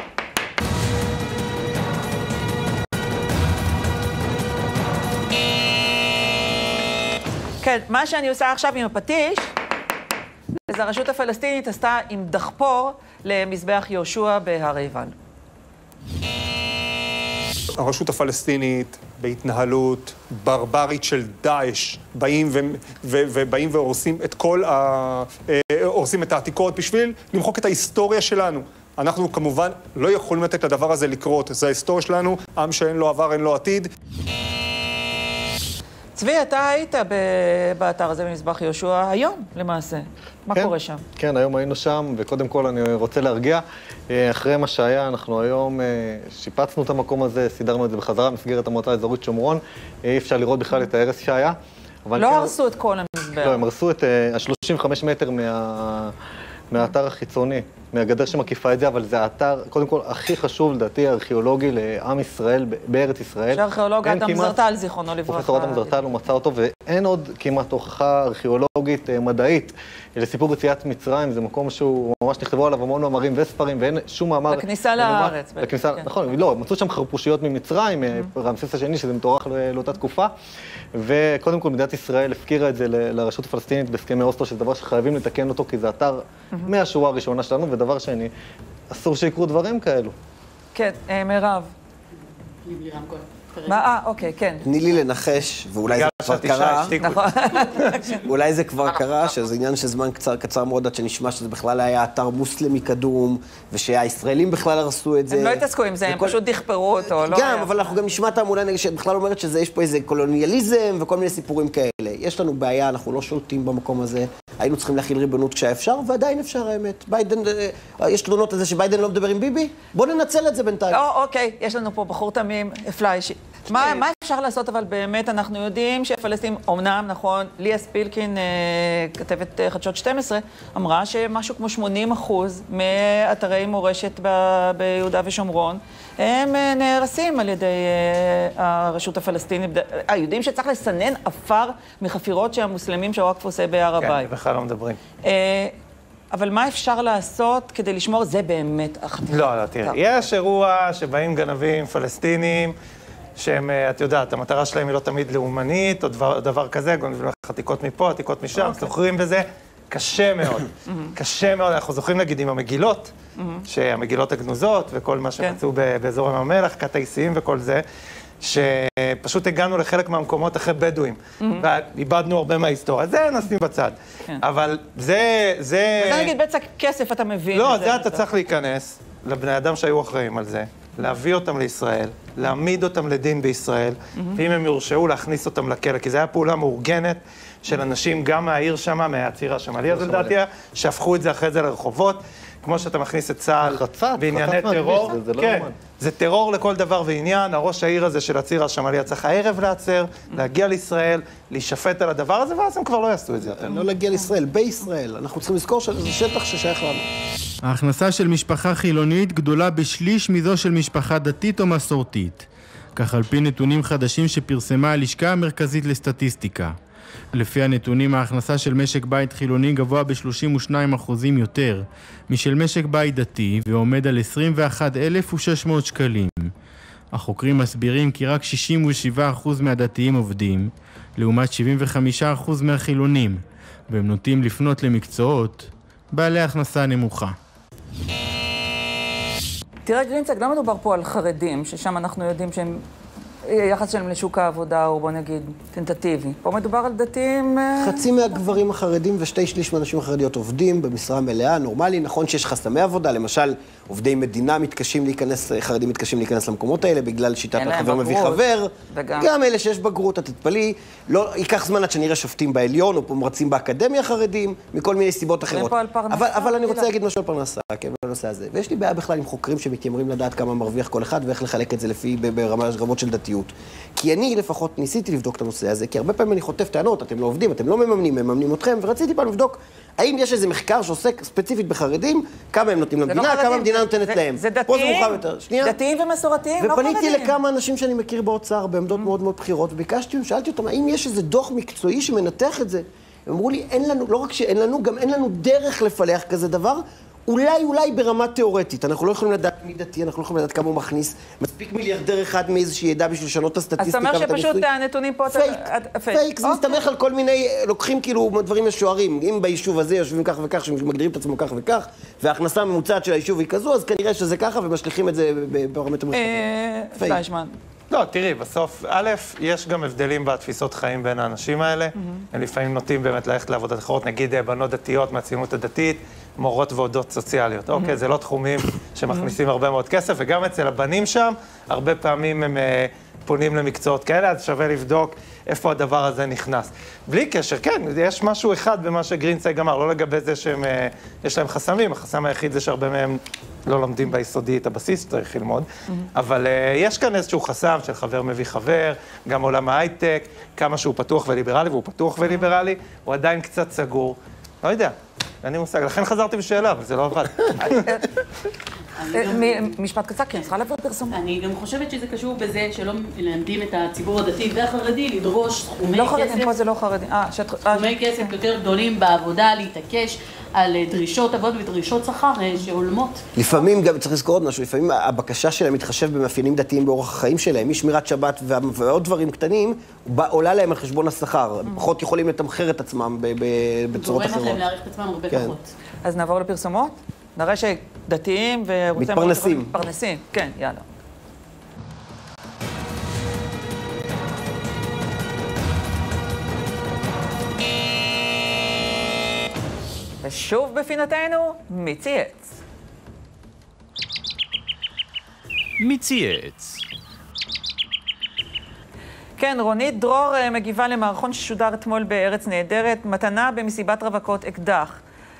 כן, מה שאני עושה עכשיו עם הפטיש, אז הרשות הפלסטינית עשתה עם דחפור למזבח יהושע בהר עיבל. הרשות הפלסטינית בהתנהלות ברברית של דאעש באים ו- ו- ובאים והורסים את כל ה... הורסים את העתיקות בשביל למחוק את ההיסטוריה שלנו. אנחנו כמובן לא יכולים לתת לדבר הזה לקרות. זה ההיסטוריה שלנו, עם שאין לו עבר, אין לו עתיד. צבי, אתה היית באתר הזה במזבח יהושע היום, למעשה. מה קורה שם? כן, היום היינו שם, וקודם כל אני רוצה להרגיע. אחרי מה שהיה, אנחנו היום שיפצנו את המקום הזה, סידרנו את זה בחזרה במסגרת המועצה האזורית שומרון. אי אפשר לראות בכלל את ההרס שהיה. לא הרסו את כל המזבח. לא, הם הרסו את ה-שלושים וחמישה מטר מהאתר החיצוני, מהגדר שמקיפה את זה, אבל זה האתר, קודם כל, הכי חשוב, לדעתי, הארכיאולוגי לעם ישראל, בארץ ישראל. שהארכיאולוג אדם זרטל, זיכרונו לברכה. פרופסור אדם זרטל, הוא מצא אותו, ואין עוד כמעט הוכחה ארכיאולוגית מדעית לסיפור יציאת מצרים. זה מקום שהוא ממש נכתבו עליו המון מאמרים וספרים, ואין שום מאמר... בכניסה לארץ. בכניסה, נכון, לא, מצאו שם חרפושיות ממצרים, רמסס השני, שזה מטורח לאותה תקופה. וקודם כל, מדינת ישראל הפקירה את זה לרשות הפלסטינית בהסכמי אוסלו, שזה דבר שחייבים לתקן אותו, כי זה אתר מהשורה הראשונה שלנו, ודבר שני, אסור שיקרו דברים כאלו. כן, מירב. מה, אה, אוקיי, כן. תני לי לנחש, ואולי זה כבר קרה, אולי זה כבר קרה, שזה עניין של זמן קצר, קצר מאוד, עד שנשמע שזה בכלל היה אתר מוסלמי קדום, ושהישראלים בכלל הרסו את זה. הם לא התעסקו עם זה, הם פשוט דכפרו אותו, לא? גם, אבל אנחנו גם נשמע אותם, אולי שבכלל אומרת שיש פה איזה קולוניאליזם וכל מיני סיפורים כאלה. יש לנו בעיה, אנחנו לא שולטים במקום הזה, היינו צריכים להכיל ריבונות כשאפשר, ועדיין אפשר, האמת. ביידן, יש תלונות על זה שביידן לא מדבר עם ביבי? בוא ננצל את זה בינתיים. אוקיי, יש לנו פה בחור תמים, פליישי. מה, מה אפשר לעשות, אבל באמת אנחנו יודעים שהפלסטינים, אומנם, נכון, ליה ספילקין, כתבת חדשות שתים עשרה, אמרה שמשהו כמו שמונים אחוז מאתרי מורשת ב- ביהודה ושומרון, הם נהרסים על ידי הרשות הפלסטינית. יודעים שצריך לסנן אפר מחפירות שהמוסלמים שהוואקף עושה בהר הבית. כן, בכלל לא מדברים. אבל מה אפשר לעשות כדי לשמור? זה באמת החתיכה. לא, לא, תראה. יש אירוע שבאים גנבים פלסטינים, שהם, את יודעת, המטרה שלהם היא לא תמיד לאומנית, או דבר, דבר כזה, גונבים לך עתיקות מפה, עתיקות משם, okay. זוכרים בזה, קשה מאוד. קשה מאוד, אנחנו זוכרים נגיד עם המגילות, שהמגילות הגנוזות, וכל מה שמצאו באזור ים המלח, כת האיסיים וכל זה, שפשוט הגענו לחלק מהמקומות אחרי בדואים, ואיבדנו הרבה מההיסטוריה. זה נשים בצד. אבל זה... זה נגיד בצע כסף, אתה מבין. לא, זה אתה צריך להיכנס לבני אדם שהיו אחראים על זה, להביא אותם לישראל, להעמיד אותם לדין בישראל, ואם הם יורשעו, להכניס אותם לכלא, כי זו הייתה פעולה מאורגנת של אנשים גם מהעיר שמה, מהציר השמאלי, זה לדעתי, שהפכו את זה אחרי זה לרחובות, כמו שאתה מכניס את צה"ל בענייני טרור. כן, זה טרור לכל דבר ועניין, הראש העיר הזה של הציר השמאלי צריך הערב לעצר, להגיע לישראל, להישפט על הדבר הזה, ואז הם כבר לא יעשו את זה. לא להגיע לישראל, בישראל. אנחנו צריכים לזכור שזה שטח ששייך לנו. ההכנסה של משפחה חילונית גדולה בשליש מזו של משפחה דתית או מסורתית. כך על פי נתונים חדשים שפרסמה הלשכה המרכזית לסטטיסטיקה. לפי הנתונים, ההכנסה של משק בית חילוני גבוה ב-שלושים ושניים אחוזים יותר משל משק בית דתי, ועומד על עשרים ואחד אלף ושש מאות שקלים. החוקרים מסבירים כי רק שישים ושבעה אחוז מהדתיים עובדים, לעומת שבעים וחמישה אחוז מהחילונים, והם נוטים לפנות למקצועות בעלי הכנסה נמוכה. תראה, גרינצג, לא מדובר פה על חרדים, ששם אנחנו יודעים שהם... יחס שלהם לשוק העבודה הוא, בוא נגיד, טנטטיבי. פה מדובר על דתיים... חצי מהגברים החרדים ושתי שליש מהנשים החרדיות עובדים במשרה מלאה, נורמלי. נכון שיש חסמי עבודה, למשל, עובדי מדינה מתקשים להיכנס, חרדים מתקשים להיכנס למקומות האלה, בגלל שיטת החבר מביא חבר. וגם... גם אלה שיש בגרות, את תתפלאי. לא, ייקח זמן עד שנראה שופטים בעליון, או פה מרצים באקדמיה חרדים, מכל מיני סיבות אחרות. אבל, אבל אני רוצה להגיד משהו על פרנסה, כן, בנושא הזה. ויש לי בעיה בכלל עם חוקרים שמתיימרים לדעת כמה מרוויח כל אחד, ואיך לחלק את זה לפי ברמות של דתיות. כי אני לפחות ניסיתי לבדוק את הנושא הזה, כי הרבה פעמים אני חוטף טענות, אתם לא עובדים, אתם לא מממנים, מממנים אתכם, ורציתי פעם לבדוק האם יש איזה מחקר שעוסק ספציפית בחרדים, כמה הם נותנים למדינה, כמה המדינה נותנת להם. זה דתיים, דתיים ומסורתיים, לא חרדים. ופניתי לכמה אנשים שאני מכיר באוצר, בעמדות מאוד מאוד בחירות, וביקשתי, שאלתי אותם, האם יש איזה דוח מקצועי שמנתח את זה? הם אמרו לי, אין לנו, לא רק שאין לנו, גם אין לנו דרך לפלח כזה דבר, אולי, אולי ברמה תיאורטית. אנחנו לא יכולים לדעת מי דתי, אנחנו לא יכולים לדעת כמה הוא מכניס. מספיק מיליארדר אחד מאיזושהי ידע בשביל לשנות את הסטטיסטיקה. אז אתה אומר שפשוט הנתונים פה... פייק, פייק. זה מסתמך על כל מיני... לוקחים כאילו דברים משוערים. אם ביישוב הזה יושבים כך וכך, שמגדירים את עצמו כך וכך, וההכנסה הממוצעת של היישוב היא כזו, אז כנראה שזה ככה, ומשליכים את זה בפרמטרים רחבים. פליישמן. לא, תראי, בסוף, א', יש גם הבדלים בתפיסות חיים בין האנשים האלה. הם לפעמים נוטים באמת ללכת לעבודת אחרות, נגיד בנות דתיות מהציונות הדתית, מורות ועודות סוציאליות. אוקיי, זה לא תחומים שמכניסים הרבה מאוד כסף, וגם אצל הבנים שם, הרבה פעמים הם פונים למקצועות כאלה, אז שווה לבדוק איפה הדבר הזה נכנס. בלי קשר, כן, יש משהו אחד במה שגרינצייג אמר, לא לגבי זה שיש להם חסמים, החסם היחיד זה שהרבה מהם לא לומדים ביסודי את הבסיס, צריך ללמוד, אבל יש כאן איזשהו חסם של חבר מביא חבר, גם עולם ההייטק, כמה שהוא פתוח וליברלי, והוא פתוח וליברלי, הוא עדיין קצת סגור. לא יודע, אין לי מושג, לכן חזרתי בשאלה, אבל זה לא עבד. משפט קצר, כן, צריכה להעביר פרסום. אני גם חושבת שזה קשור בזה שלא מלמדים את הציבור הדתי והחרדי לדרוש סכומי כסף. לא חרדים, פה זה לא חרדים. סכומי כסף יותר גדולים בעבודה, להתעקש על דרישות עבוד ודרישות שכר שהולמות. לפעמים גם צריך לזכור עוד משהו, לפעמים הבקשה שלהם מתחשב במאפיינים דתיים באורח החיים שלהם, משמירת שבת ועוד דברים קטנים, עולה להם על חשבון השכר. פחות יכולים לתמחר את עצמם בצורות אחרות. גורמת להם להעריך את עצמם הרבה פחות. אז נעבור לפרסומות? נראה שדתיים ורוצים... מתפרנסים. מתפרנסים, כן, יאללה. ושוב בפינתנו, מי צייץ? מי צייץ? כן, רונית דרור מגיבה למערכון ששודר אתמול בארץ נהדרת, מתנה במסיבת רווקות אקדח.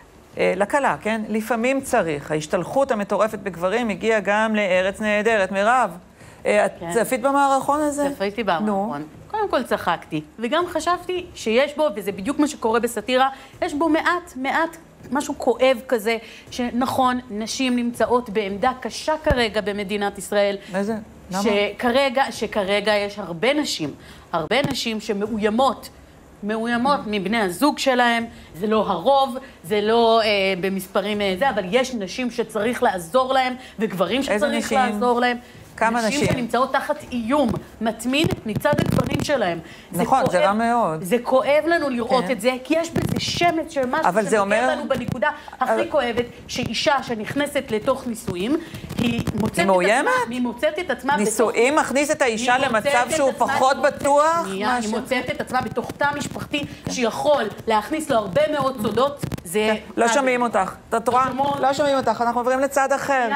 לקלה, כן? לפעמים צריך. ההשתלחות המטורפת בגברים הגיעה גם לארץ נהדרת. מירב, את צפית במערכון הזה? צפיתי במערכון. קודם כל צחקתי, וגם חשבתי שיש בו, וזה בדיוק מה שקורה בסאטירה, יש בו מעט, מעט, משהו כואב כזה, שנכון, נשים נמצאות בעמדה קשה כרגע במדינת ישראל. איזה? למה? שכרגע, שכרגע יש הרבה נשים, הרבה נשים שמאוימות, מאוימות מבני הזוג שלהם, זה לא הרוב, זה לא אה, במספרים אה, זה, אבל יש נשים שצריך לעזור להם, וגברים שצריך לעזור להם. כמה נשים? נשים שנמצאות תחת איום מתמיד מצד הגברים שלהם. נכון, זה, זה רע מאוד. זה כואב לנו לראות כן. את זה, כי יש בזה שמץ של משהו שנוגע אומר... לנו בנקודה הכי אבל... כואבת, שאישה שנכנסת לתוך נישואים, היא מוצאת היא מאוימת? את עצמה, היא מוצאת את עצמה נישואים בתוך... מכניס את האישה למצב שהוא פחות בטוח? שנייה, היא מוצאת את עצמה בתוך תא משפחתי, שיכול להכניס לו הרבה מאוד סודות. זה... לא שומעים אותך. אתה רואה? לא שומעים אותך, אנחנו עוברים לצד אחר.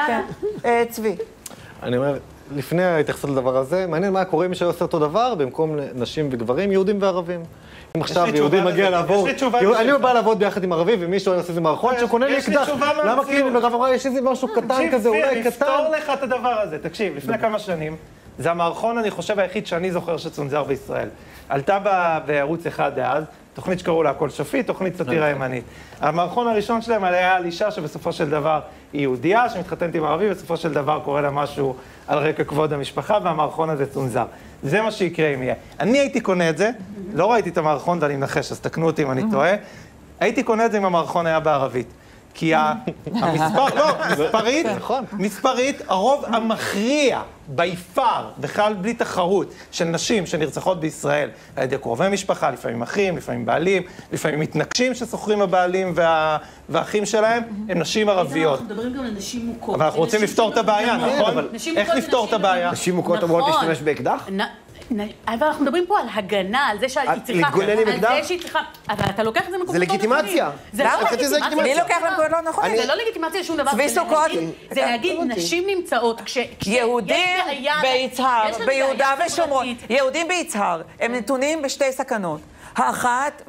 צבי. אני אומר, לפני ההתייחסות לדבר הזה, מעניין מה קורה אם מישהו עושה אותו דבר, במקום נשים וגברים, יהודים וערבים. אם עכשיו יהודי מגיע לעבור, אני בא לעבוד ביחד עם ערבי, ומישהו עושה איזה מערכון שקונה לי אקדח. למה כאילו מרב אמרה, יש איזה משהו קטן כזה, אולי קטן? נפתור לך את הדבר הזה. תקשיב, לפני כמה שנים, זה המערכון, אני חושב, היחיד שאני זוכר שצונזר בישראל. עלתה בערוץ אחד דאז, תוכנית שקראו לה הכל שפיט, תוכנית סאטירה ימנית. המערכון הראשון שלהם היה על אישה שבסופו של דבר היא יהודייה, שמתחתנת עם ערבי, בסופו של דבר קורה לה משהו על רקע כבוד המשפחה, והמערכון הזה צונזר. זה מה שיקרה אם יהיה. אני הייתי קונה את זה, לא ראיתי את המערכון ואני מנחש, אז תקנו אותי אם אני טועה, הייתי קונה את זה אם המערכון היה בערבית. כי המספר, לא, מספרית, מספרית, הרוב המכריע, ביפר, בכלל בלי תחרות, של נשים שנרצחות בישראל, על ידי קרובי משפחה, לפעמים אחים, לפעמים בעלים, לפעמים מתנגשים שסוחרים הבעלים והאחים שלהם, הם נשים ערביות. אנחנו מדברים גם על נשים מוכות. אבל אנחנו רוצים לפתור את הבעיה, נכון? איך לפתור את הבעיה? נשים מוכות אמורות להשתמש באקדח? אבל אנחנו מדברים פה על הגנה, על זה שהיא צריכה... להתגונן עם אקדח? על זה שהיא צריכה... אבל אתה לוקח את זה מקומות... זה לגיטימציה. זה לא לגיטימציה. מי לוקח למקומות לא נכון? זה לא לגיטימציה לשום דבר. צבי סוכות. זה להגיד, נשים נמצאות כש... יהודים ביצהר, ביהודה ושומרון. יהודים ביצהר, הם נתונים בשתי סכנות. האחת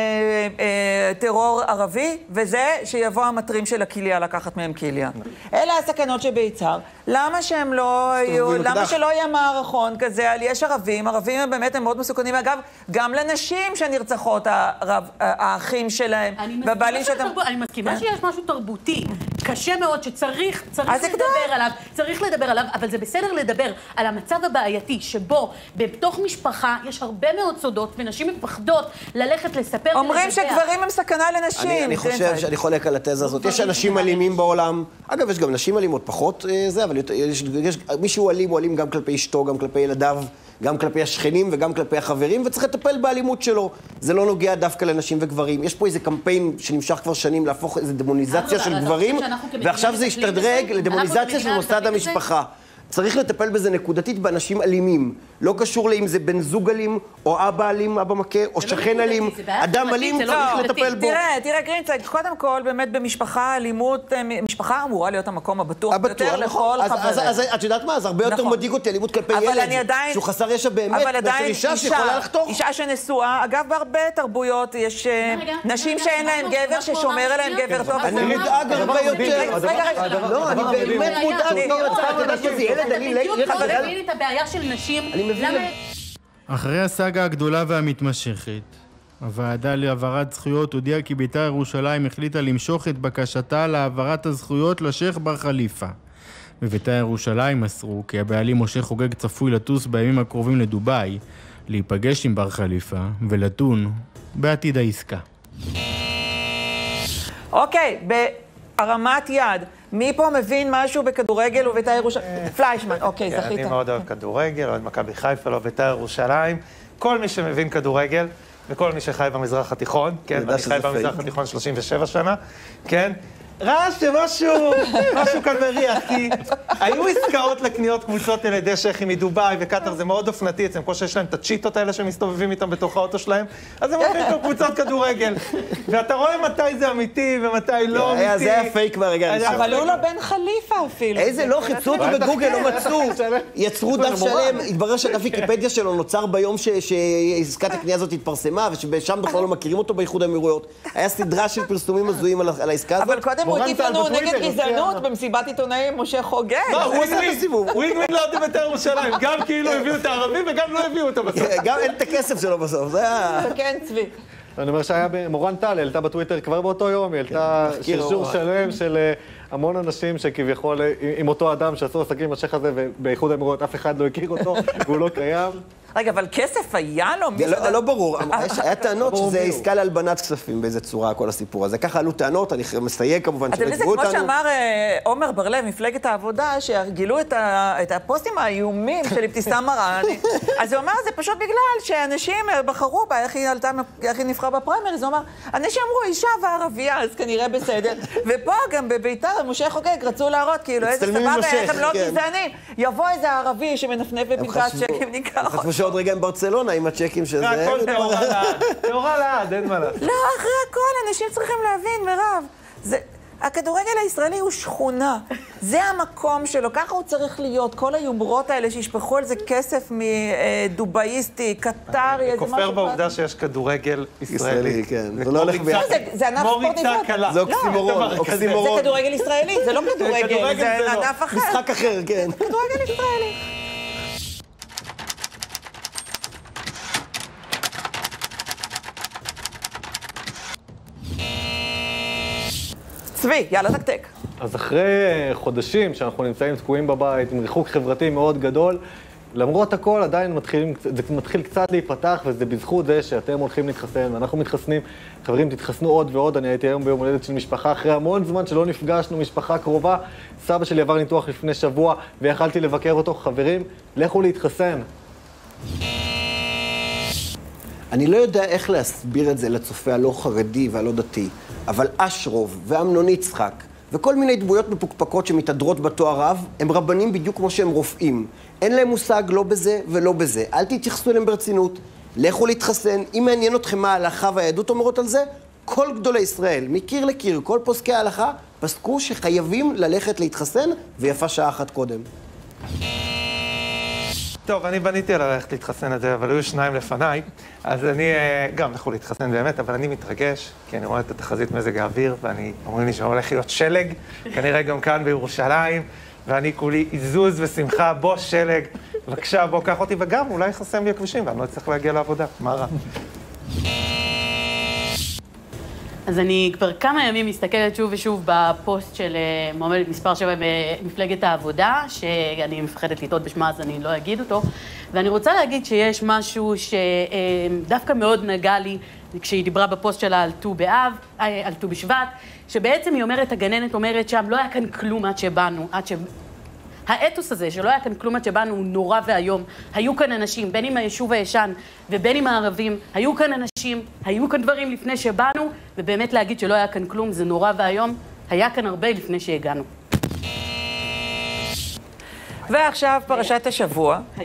מטרור ערבי, וזה שיבוא המטרים של הקיליה לקחת מהם קיליה. אלה הסכנות שביצהר. למה שהם לא יהיו, למה שלא יהיה מערכון כזה? יש ערבים, ערבים הם באמת הם מאוד מסוכנים. אגב, גם לנשים שנרצחות, האחים שלהם, והבעלים שאתם... אני מסכימה שיש משהו תרבותי, קשה מאוד, שצריך לדבר עליו, צריך לדבר עליו, אבל זה בסדר לדבר על המצב הבעייתי, שבו בתוך משפחה יש הרבה מאוד סודות, ונשים מפחדות ללכת לספר... אומרים שגברים הם סכנה לנשים. אני חושב שאני חולק על התזה הזאת. יש אנשים אלימים בעולם. אגב, יש גם נשים אלימות פחות זה, אבל מישהו אלים הוא אלים גם כלפי אשתו, גם כלפי ילדיו, גם כלפי השכנים וגם כלפי החברים, וצריך לטפל באלימות שלו. זה לא נוגע דווקא לנשים וגברים. יש פה איזה קמפיין שנמשך כבר שנים להפוך איזו דמוניזציה של גברים, ועכשיו זה ישתדרג לדמוניזציה של מוסד המשפחה. צריך לטפל בזה נקודתית באנשים אלימים. לא קשור לאם זה בן זוג אלים, או אבא אלים, אבא מכה, או שכן אלים, אדם אלים צריך לטפל בו. תראה, תראה, גרינצייג, קודם כל, באמת במשפחה, אלימות, משפחה אמורה להיות המקום הבטוח ביותר לכל חברה. אז את יודעת מה? אז הרבה יותר מדאיג אותי אלימות כלפי ילד, שהוא חסר ישע באמת, מאשר אישה שיכולה לחתוך. אישה שנשואה, אגב, בהרבה תרבויות יש נשים שאין להם גבר, ששומר עליהם גבר טוב. אני מודאג הרבה יותר. לא, אני באמת מודאג. אחרי הסאגה הגדולה והמתמשכת, הוועדה להעברת זכויות הודיעה כי בית"ר ירושלים החליטה למשוך את בקשתה להעברת הזכויות לשייח בר חליפה. בבית"ר ירושלים מסרו כי הבעלים משה חוגג צפוי לטוס בימים הקרובים לדובאי, להיפגש עם בר חליפה ולדון בעתיד העסקה. אוקיי, בהרמת יד. מי פה מבין משהו בכדורגל ובית"ר ירושלים? פליישמן, אוקיי, זכית. אני מאוד אוהב כדורגל, אוהד מכבי חיפה, לא בית"ר ירושלים. כל מי שמבין כדורגל, וכל מי שחי במזרח התיכון, כן, אני חי במזרח התיכון שלושים ושבע שנה, כן, רעש שמשהו, משהו כאן מריח, כי היו עסקאות לקניות קבוצות על ידי שייחים מדובאי וקטר, זה מאוד אופנתי אצלם, כמו שיש להם את הצ'יטות האלה שמסתובבים איתם בתוך האוטו שלהם, אז הם הולכים כמו קבוצות כדורגל. ואתה רואה מתי זה אמיתי ומתי לא אמיתי. זה היה פייק מהרגע. אבל הוא לא בן חליפה אפילו. איזה לא, חיפשו אותו בגוגל, לא מצאו. יצרו דף שלם, התברר שהדף ויקיפדיה שלו נוצר ביום שעסקת הקנייה הזאת התפרסמה, ושם בכלל לא מכירים אותו באיחוד האמירויות. היה סדרה של פרסומים הזויים על העסקה הזאת. הוא הטיף לנו נגד גזענות במסיבת עיתונאים משה חוגג. לא, הוא עושה את הסיבוב. הוא הגמין לא אותי בית"ר ירושלים. גם כאילו הביאו את הערבים וגם לא הביאו אותו בסוף. גם אין את הכסף שלו בסוף. זה היה... כן, צבי. אני אומר שהיה מורן טל, העלתה בטוויטר כבר באותו יום, היא העלתה שרשור שלם של המון אנשים שכביכול עם אותו אדם שעשו עסקים עם השייח הזה, ובאיחוד האמירויות אף אחד לא הכיר אותו, והוא לא קיים. רגע, אבל כסף היה לו? לא ברור, היה טענות שזה עסקה להלבנת כספים באיזה צורה, כל הסיפור הזה. ככה עלו טענות, אני מסייג כמובן שלא יתבעו אותנו. כמו שאמר עומר בר-לב, מפלגת העבודה, שהרגילו את הפוסטים האיומים של אבתיסאם מראענה, אז הוא אמר, זה פשוט בגלל שאנשים בחרו בה, איך היא נבחרה בפריימריז, הוא אמר, אנשים אמרו, אישה וערבייה, אז כנראה בסדר. ופה גם בבית"ר, משה חוגג, רצו להראות, כאילו, איזה סבבה, איך הם לא גזענים. יבוא איזה ערבי שמנפנף בבקעת צ'קים, ניקח אותו. שעוד רגע עם ברצלונה, עם הצ'קים שזה... הכל תאורה לעד, תאורה לעד, אין מה לעשות. לא, אחרי הכל, אנשים צריכים להבין, מירב. הכדורגל הישראלי הוא שכונה. זה המקום שלו, ככה הוא צריך להיות. כל היומרות האלה שישפכו על זה כסף מדובאיסטי, קטרי, איזה משהו... כופר בעובדה שיש כדורגל ישראלי. כן, זה לא הולך ביחד. זה ענף ספורט נפרד. זה אוקסימורון. זה כדורגל ישראלי, זה לא כדורגל, זה ענף אחר. משחק אחר, כן. כדורגל ישראלי. צבי, יאללה תקתק. אז אחרי חודשים שאנחנו נמצאים תקועים בבית, עם ריחוק חברתי מאוד גדול, למרות הכל עדיין מתחיל, זה מתחיל קצת להיפתח, וזה בזכות זה שאתם הולכים להתחסן, ואנחנו מתחסנים. חברים, תתחסנו עוד ועוד. אני הייתי היום ביום הולדת של משפחה, אחרי המון זמן שלא נפגשנו, משפחה קרובה. סבא שלי עבר ניתוח לפני שבוע, ויכלתי לבקר אותו. חברים, לכו להתחסן. אני לא יודע איך להסביר את זה לצופה הלא חרדי והלא דתי, אבל אשרוב ואמנון יצחק וכל מיני דמויות מפוקפקות שמתהדרות בתואר רב, הם רבנים בדיוק כמו שהם רופאים. אין להם מושג לא בזה ולא בזה. אל תתייחסו אליהם ברצינות, לכו להתחסן. אם מעניין אתכם מה ההלכה והיהדות אומרות על זה, כל גדולי ישראל, מקיר לקיר, כל פוסקי ההלכה, פסקו שחייבים ללכת להתחסן, ויפה שעה אחת קודם. טוב, אני בניתי על ללכת להתחסן את זה, אבל היו שניים לפניי, אז אני גם לכו להתחסן באמת, אבל אני מתרגש, כי אני רואה את התחזית מזג האוויר, ואני אומרים לי שהולך להיות שלג, כנראה גם כאן בירושלים, ואני כולי עיזוז ושמחה, בוא שלג, בבקשה, בוא קח אותי, וגם אולי יחסם לי הכבישים, ואני לא צריך להגיע לעבודה, מה רע? אז אני כבר כמה ימים מסתכלת שוב ושוב בפוסט של מועמדת מספר שבע במפלגת העבודה, שאני מפחדת לטעות בשמה אז אני לא אגיד אותו, ואני רוצה להגיד שיש משהו שדווקא מאוד נגע לי כשהיא דיברה בפוסט שלה על ט"ו באב, על ט"ו בשבט, שבעצם היא אומרת, הגננת אומרת שם, לא היה כאן כלום עד שבאנו, עד ש... האתוס הזה, שלא היה כאן כלום עד שבאנו, הוא נורא והיום. היו כאן אנשים, בין עם היישוב הישן ובין עם הערבים, היו כאן אנשים, היו כאן דברים לפני שבאנו, ובאמת להגיד שלא היה כאן כלום, זה נורא והיום, היה כאן הרבה לפני שהגענו. ועכשיו פרשת השבוע.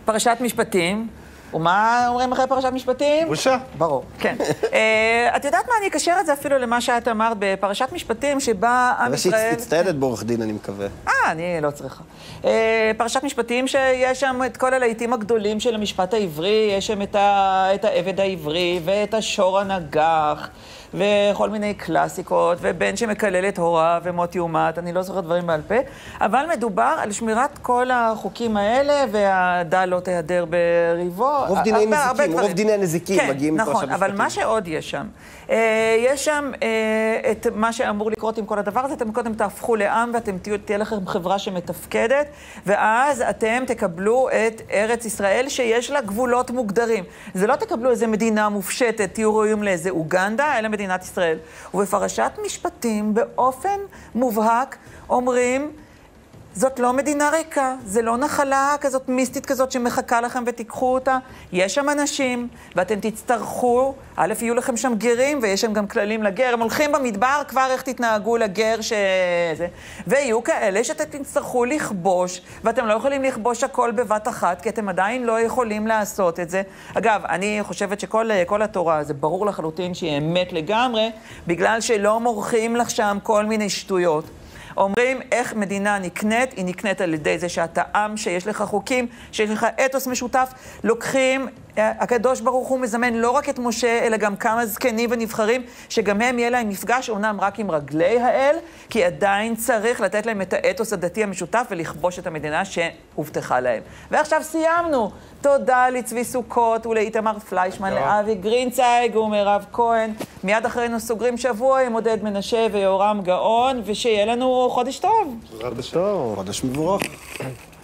פרשת משפטים. ומה אומרים אחרי פרשת משפטים? בושה. ברור, כן. את יודעת מה, אני אקשר את זה אפילו למה שאת אמרת בפרשת משפטים, שבה עם ישראל... אבל שהצטיידת בעורך דין, אני מקווה. אה, אני לא צריכה. פרשת משפטים שיש שם את כל הלהיטים הגדולים של המשפט העברי, יש שם את העבד העברי ואת השור הנגח, וכל מיני קלאסיקות, ובן שמקלל את הוריו ומות יומת, אני לא זוכרת דברים בעל פה, אבל מדובר על שמירת כל החוקים האלה, והדל לא תהדר בריבו. רוב דיני נזיקים, רוב דיני הנזיקים כן, מגיעים נכון, מפרשת אבל משפטים. מה שעוד יש שם, יש שם את מה שאמור לקרות עם כל הדבר הזה, אתם קודם תהפכו לעם ואתם תהיה לכם חברה שמתפקדת, ואז אתם תקבלו את ארץ ישראל שיש לה גבולות מוגדרים. זה לא תקבלו איזה מדינה מופשטת, תהיו ראויים לאיזה אוגנדה, אלא מדינת ישראל. ובפרשת משפטים באופן מובהק אומרים, זאת לא מדינה ריקה, זה לא נחלה כזאת מיסטית כזאת שמחכה לכם ותיקחו אותה. יש שם אנשים, ואתם תצטרכו, א', יהיו לכם שם גרים, ויש שם גם כללים לגר. הם הולכים במדבר כבר איך תתנהגו לגר שזה. ויהיו כאלה שאתם תצטרכו לכבוש, ואתם לא יכולים לכבוש הכל בבת אחת, כי אתם עדיין לא יכולים לעשות את זה. אגב, אני חושבת שכל כל התורה, זה ברור לחלוטין שהיא אמת לגמרי, בגלל שלא מורחים לך שם כל מיני שטויות. אומרים איך מדינה נקנית, היא נקנית על ידי זה שאתה עם, שיש לך חוקים, שיש לך אתוס משותף, לוקחים, הקדוש ברוך הוא מזמן לא רק את משה, אלא גם כמה זקנים ונבחרים, שגם הם יהיה להם מפגש, אומנם רק עם רגלי האל, כי עדיין צריך לתת להם את האתוס הדתי המשותף, ולכבוש את המדינה שהובטחה להם. ועכשיו סיימנו. תודה לצבי סוכות ולאיתמר פליישמן, לאבי גרינצייג ומירב כהן. מיד אחרינו סוגרים שבוע עם עודד מנשה ויורם גאון, ושיהיה לנו חודש טוב. חודש טוב. חודש מבורך.